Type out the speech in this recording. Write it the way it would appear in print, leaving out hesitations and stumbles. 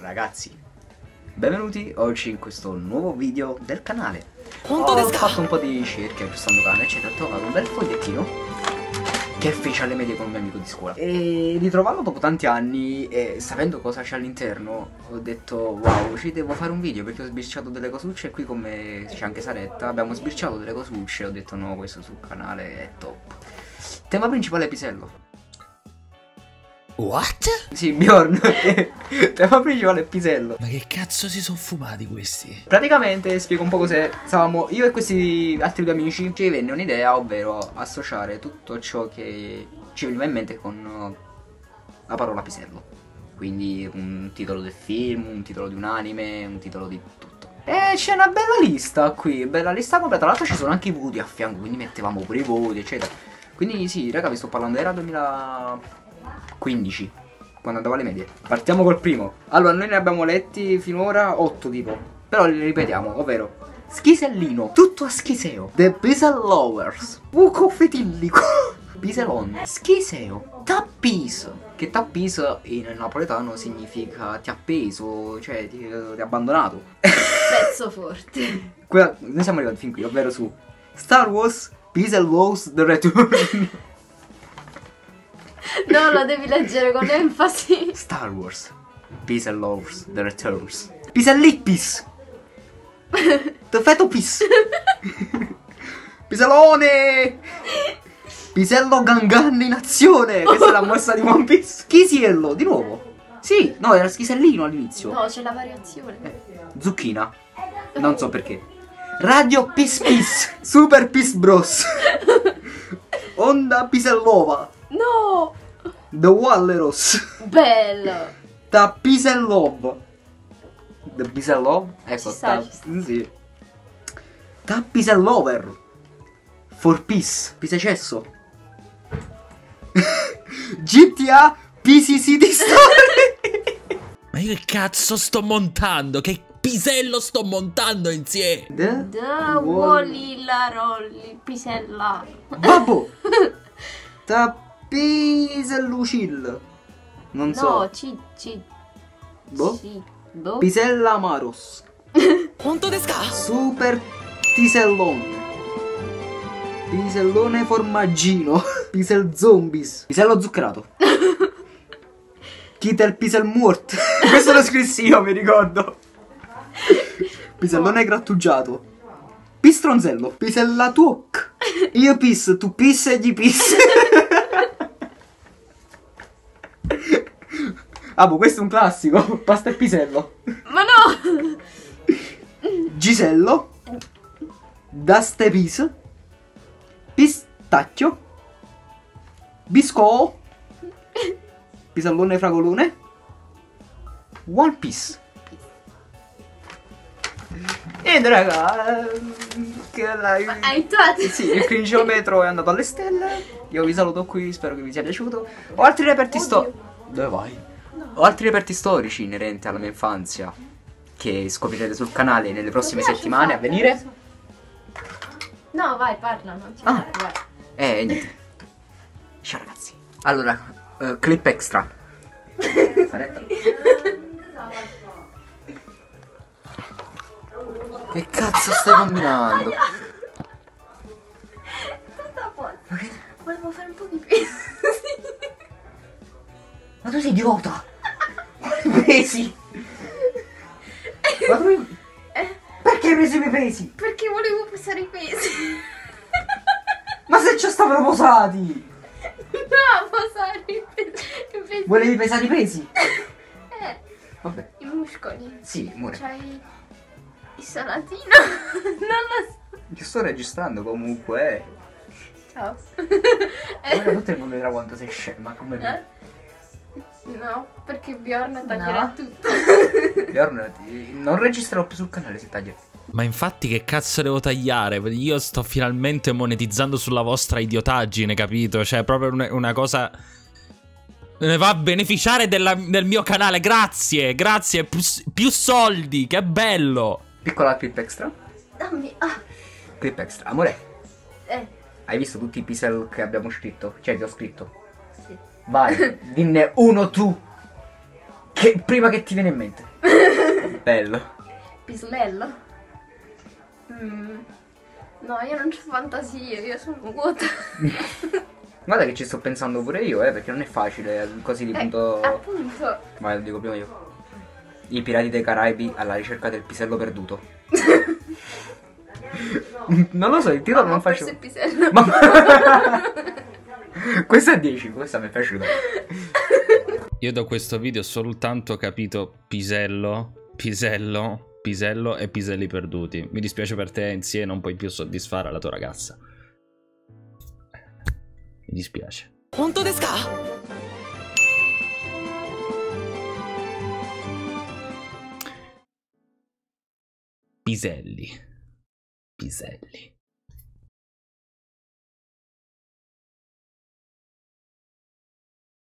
Ragazzi, benvenuti oggi in questo nuovo video del canale. Ho fatto un po' di ricerche aggiustando cane, eccetera. Ho trovato un bel fogliettino che feci alle medie con un mio amico di scuola. E ritrovarlo dopo tanti anni e sapendo cosa c'è all'interno, ho detto wow, ci devo fare un video perché ho sbirciato delle cosucce. E qui con me c'è anche Saretta, abbiamo sbirciato delle cosucce e ho detto no, questo sul canale è top. Tema principale: pisello. What? Sì, Bjorn. Tema principale è pisello. Ma che cazzo si sono fumati questi? Praticamente spiego un po' cos'è. Stavamo io e questi altri due amici, ci venne un'idea, ovvero associare tutto ciò che ci veniva in mente con la parola pisello. Quindi un titolo del film, un titolo di un anime, un titolo di tutto. E c'è una bella lista qui, bella lista completa. Tra l'altro ci sono anche i voti a fianco, quindi mettevamo pure i voti, eccetera. Quindi sì, raga, vi sto parlando, era 2015, quando andavo alle medie. Partiamo col primo. Allora, noi ne abbiamo letti finora 8 tipo, però li ripetiamo, ovvero Schisellino, tutto a schiseo, The Pisel Lovers, Buco Fetillico, Piselon, Schiseo, Tappis, che Tappis in napoletano significa ti ha appeso, cioè ti ha abbandonato. Pezzo forte. Noi siamo arrivati fin qui, ovvero su Star Wars Pisel Wars The Return. No, lo devi leggere con enfasi. Star Wars Pisel Wars The Returns. Pisellippis The Fetopis. Piselone. Pisello Gangan in azione. Questa è la mossa di One Piece. Schisiello, di nuovo. Sì, no, era Schisellino all'inizio. No, c'è la variazione. Zucchina. Non so perché. Radio Peace Peace Super Peace Bros. Onda Pisellova. No! The Walleros. Bello! Da Pisellov. The Pisellov? Ecco, Ci sta, ci sta. sì. Da Pisellover. For Peace. Pisecesso. GTA PC City Story. Ma io che cazzo sto montando? Che pisello sto montando insieme? Da Wally la Rolli, Pisella. Babbo. Da Pisellucil. Non so. No, Boh. Boh. Pisella Amaros. Quanto desca? Super Pisellone. Pisellone formaggino. Pisel zombies. Pisello zuccherato. Kitel Pisel Murt. Questo lo scrissi io, mi ricordo. Pisellone grattugiato. Pistronzello. Pisella tuoc. Io pis, tu pis e gli pis. Ah, boh, questo è un classico. Pasta e pisello. Ma no! Gisello. Dastepis. Pistacchio. Bisco. Pisellone fragolone. One Piece. E raga, Hai tuato? sì, il cringiometro è andato alle stelle. Io vi saluto qui, spero che vi sia piaciuto. Ho altri reperti storici. Dove vai? Ho altri reperti storici inerenti alla mia infanzia che scoprirete sul canale nelle prossime settimane a venire. No, vai, parla, non ci Ah. vai. Niente. Ciao ragazzi. Allora, clip extra. Che cazzo stai combinando? Volevo fare un po' di peso. Ma tu sei idiota! Quali pesi? Ma tu... Perché hai preso i miei pesi? Perché volevo pesare i pesi. Ma se ci stavano posati! No, posare i pesi. Volevi pesare i pesi? Vabbè. I muscoli. Sì, amore. C'hai il salatino. Non lo so. Io sto registrando comunque. Ciao. Ora tutto il mondo vedrà quanto sei scema, come me. No, perché Bjorn taglierà tutto. Bjorn, non registrerò più sul canale se tagli. Ma infatti che cazzo devo tagliare? Io sto finalmente monetizzando sulla vostra idiotaggine, capito? Cioè proprio una cosa... Ne va a beneficiare del mio canale, grazie, grazie, più soldi, che bello. Piccola clip extra. Dammi. Clip extra, amore. Hai visto tutti i pisel che abbiamo scritto? Cioè, che ho scritto? Sì. Vai, dinne uno tu. Che prima che ti viene in mente. Bello. Pisello? No, io non c'ho fantasia, io sono vuota. Guarda che ci sto pensando pure io, perché non è facile così di punto. Appunto. Ma lo dico prima io. I pirati dei Caraibi alla ricerca del pisello perduto. Non lo so, il titolo non faccio. Questo è pisello. Questo è 10, questa mi è piaciuta. Io da questo video ho soltanto capito pisello, pisello, pisello e piselli perduti. Mi dispiace per te, insieme non puoi più soddisfare la tua ragazza. Mi dispiace. Piselli. Piselli.